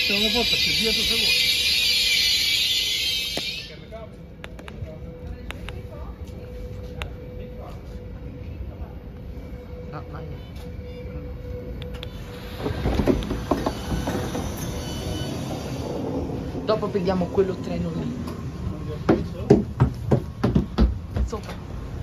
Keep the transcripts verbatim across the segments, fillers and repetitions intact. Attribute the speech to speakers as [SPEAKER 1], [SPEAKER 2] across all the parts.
[SPEAKER 1] Stiamo forza, c'è dietro secondo.
[SPEAKER 2] No, no, no. Dopo prendiamo quello treno lì. Sopra.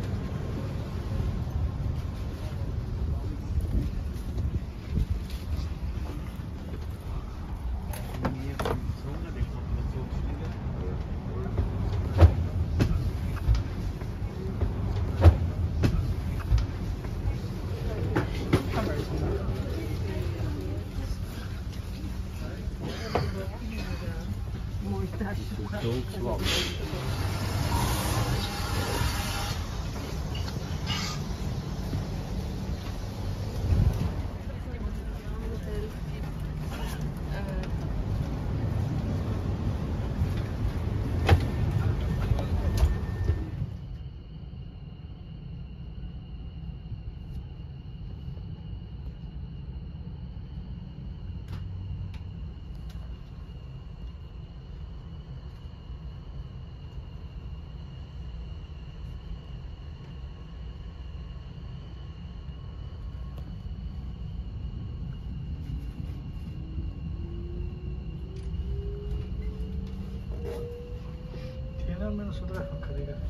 [SPEAKER 1] Tiene almeno su telefono a caricare.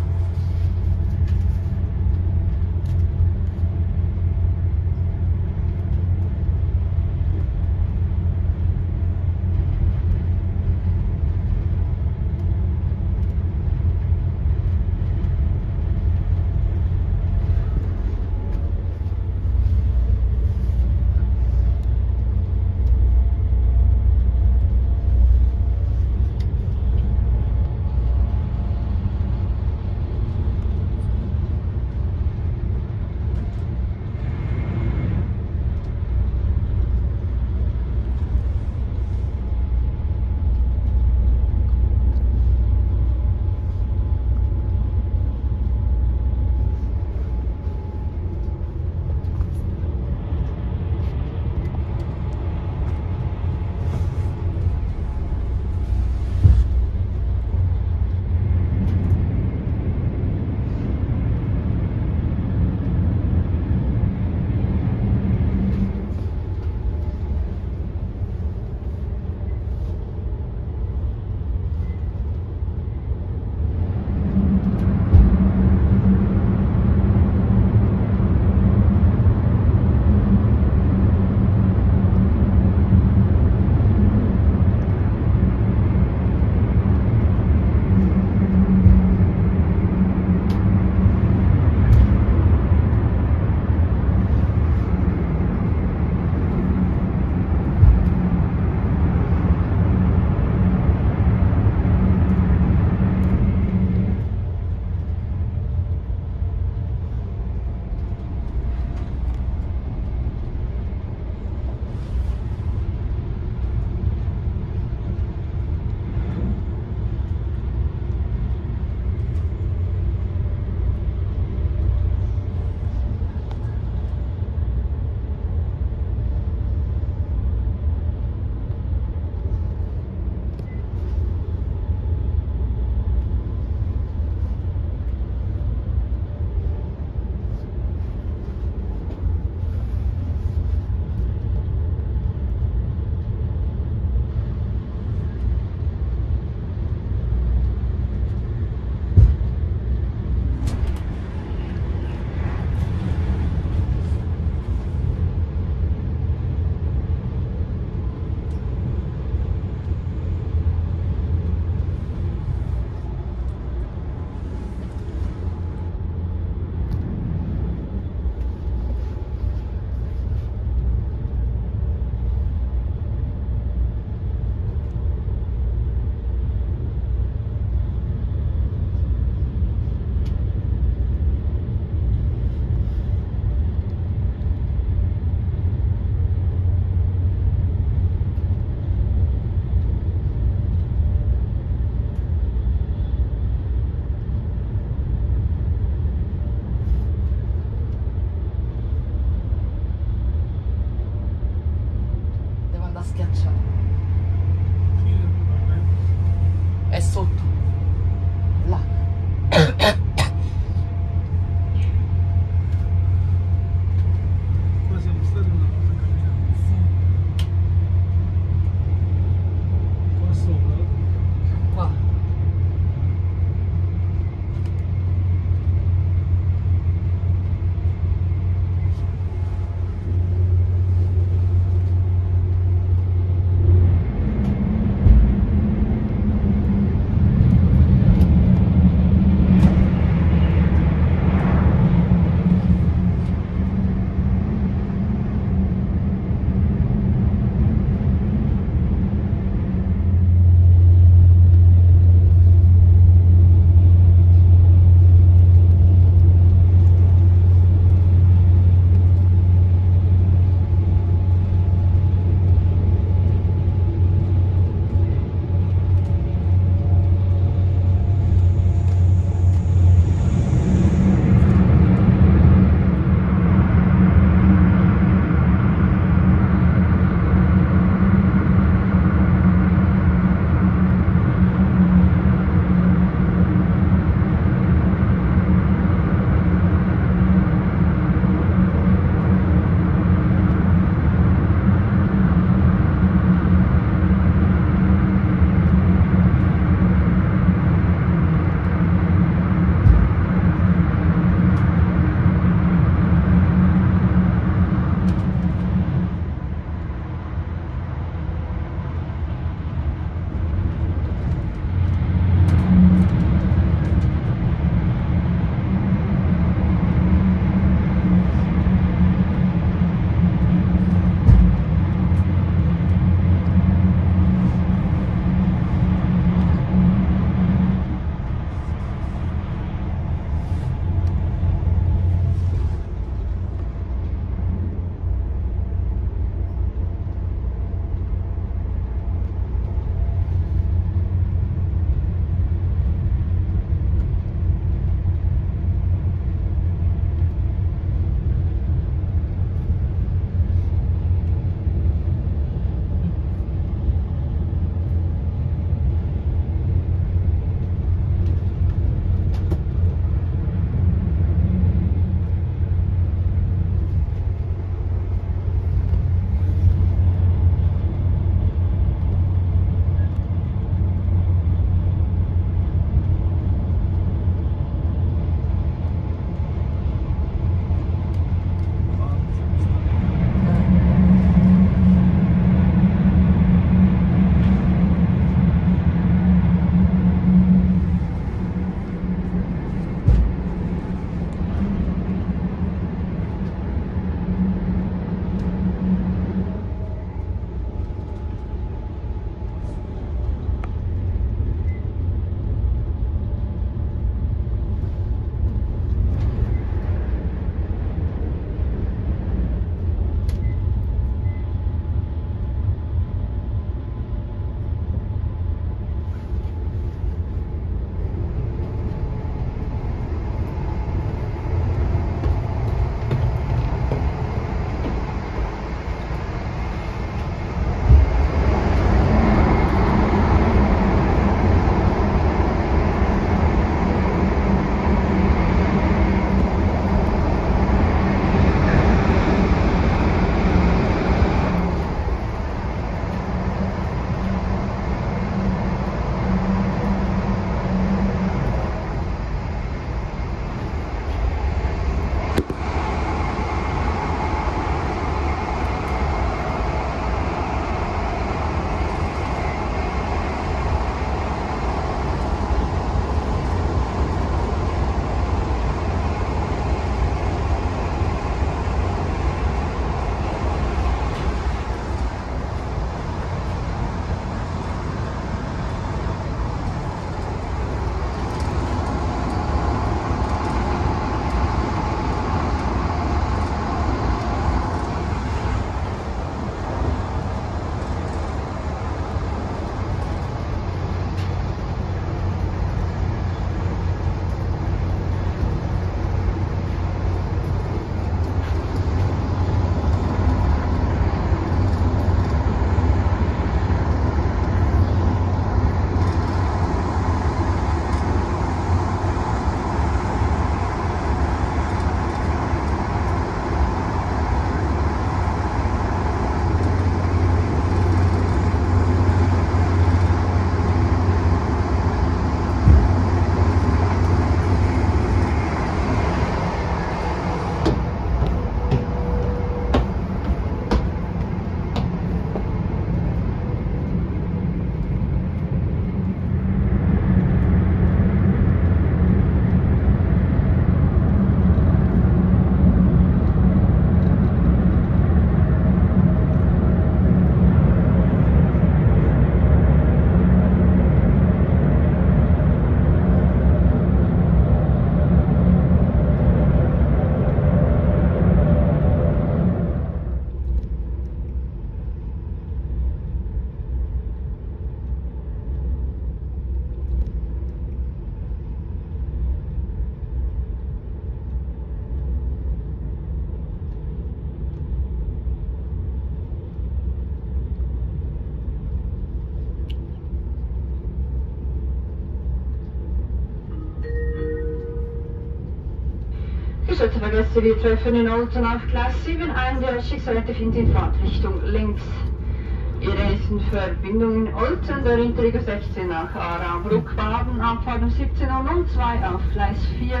[SPEAKER 3] Gestellte Vergäste, wir treffen in Olten auf Gleis sieben ein. Die Ausstiegsseite findet in Fahrtrichtung links. Ihre nächsten Verbindungen in Olten, der Interregio sechzehn nach Aarau, Bruckbaden, Abfahrt um siebzehn Uhr null zwei auf Gleis vier.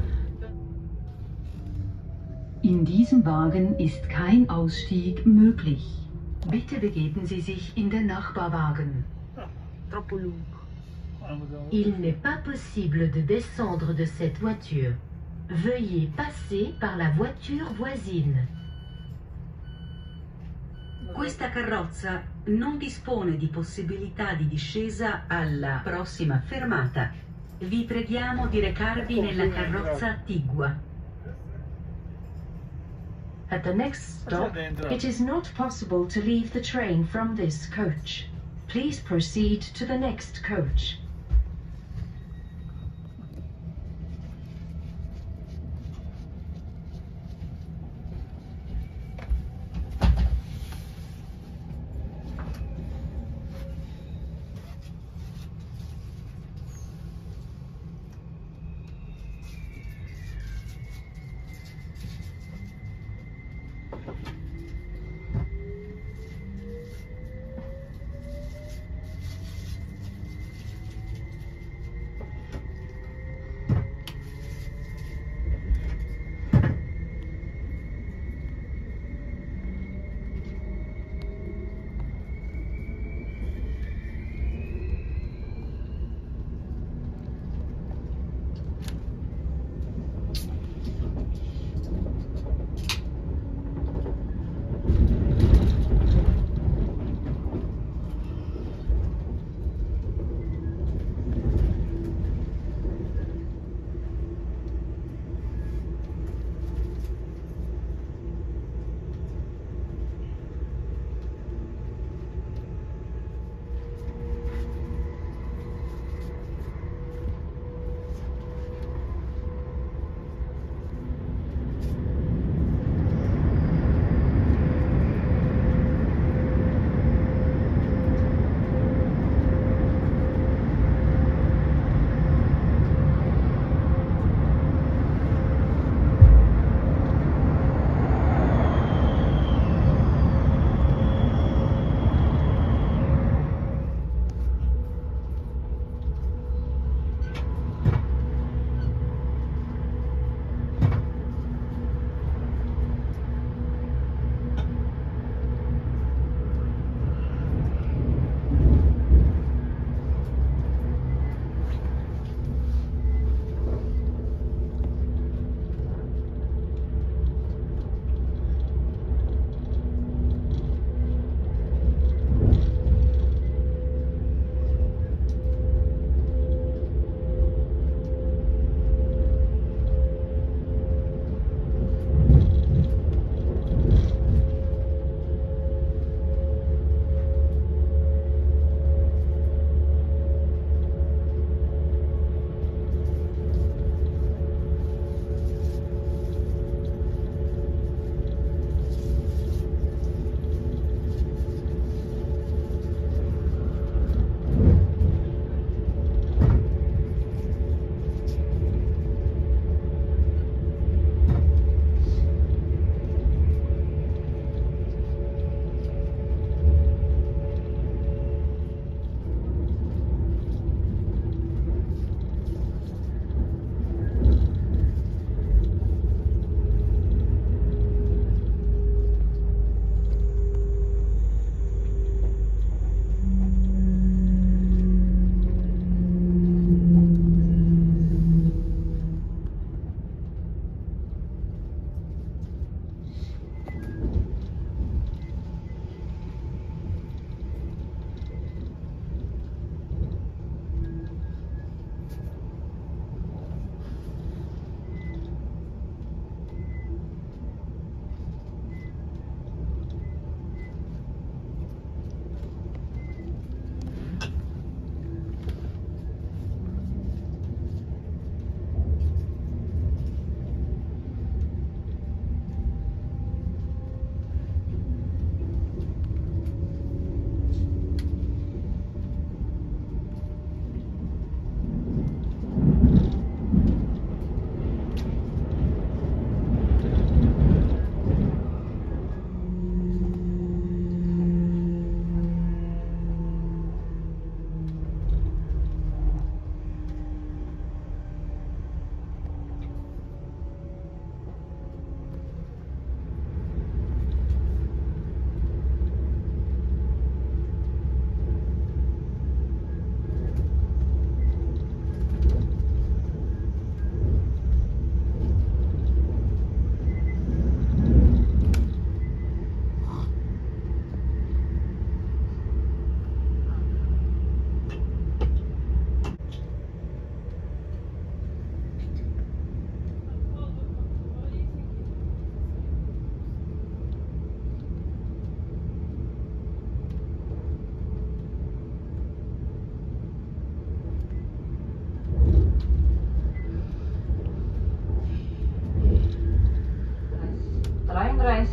[SPEAKER 4] In diesem Wagen ist kein Ausstieg möglich. Bitte begeben Sie sich in den Nachbarwagen.
[SPEAKER 2] Troppo lungo.
[SPEAKER 5] Il n'est pas possible de descendre de cette voiture. Veuillez passer par la voiture voisine.
[SPEAKER 4] Questa carrozza non dispone di possibilità di discesa alla prossima fermata. Vi preghiamo di recarvi nella carrozza attigua.
[SPEAKER 5] At the next stop, it is not possible to leave the train from this coach. Please proceed to the next coach.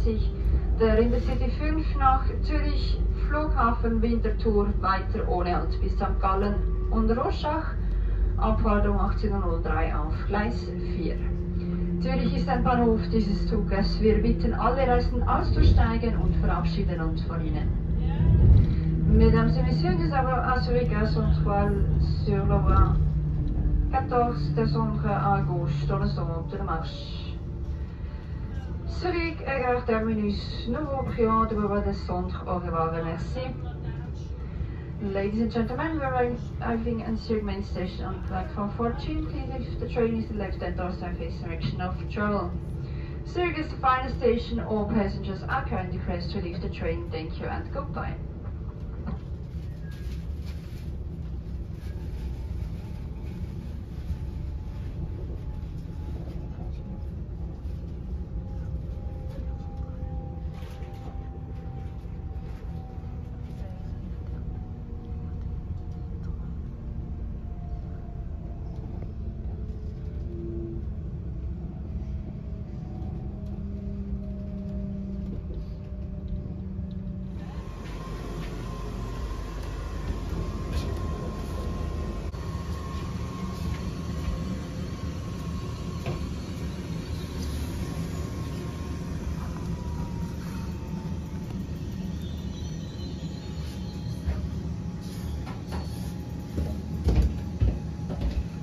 [SPEAKER 3] dreißig der Intercity fünf nach Zürich Flughafen Winterthur weiter ohne Halt bis Sankt Gallen und Roschach. Abfahrt um achtzehn Uhr null drei auf Gleis vier. Zürich ist ein Bahnhof dieses Zuges. Wir bitten alle Reisenden auszusteigen und verabschieden uns von Ihnen. Mesdames et messieurs, nous avons assuré que son toile sur le voie quatorze descendre à gauche dans le centre de la marche. Zurich, gare terminus, nouveau priant de voie descendre. Au revoir, merci. Ladies and gentlemen, we are arriving at Zurich main station on platform fourteen. Please if the train is the left and door side face direction of travel. Zurich is the final station. All passengers are kindly requested to leave the train. Thank you and goodbye.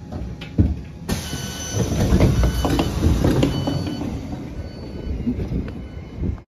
[SPEAKER 1] Thank you.